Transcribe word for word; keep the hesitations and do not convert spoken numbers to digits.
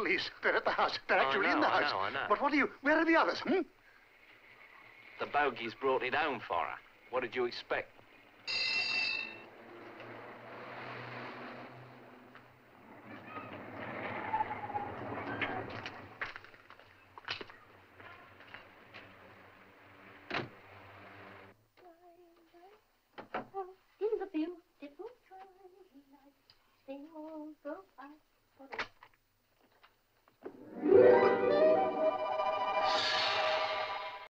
police. They're at the house. They're actually I know, in the I house. know, I know. But what are you? Where are the others, hmm? The bogies brought it home for her. What did you expect?